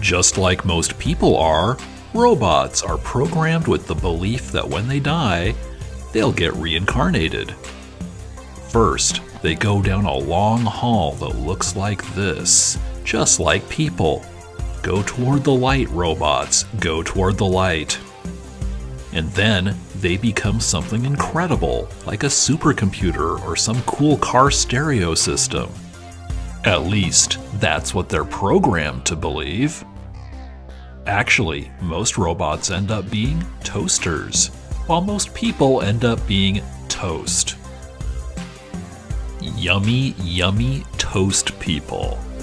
Just like most people are, robots are programmed with the belief that when they die, they'll get reincarnated. First, they go down a long hall that looks like this, just like people. Go toward the light, robots, go toward the light. And then they become something incredible, like a supercomputer or some cool car stereo system. At least, that's what they're programmed to believe. Actually, most robots end up being toasters, while most people end up being toast. Yummy, yummy toast people.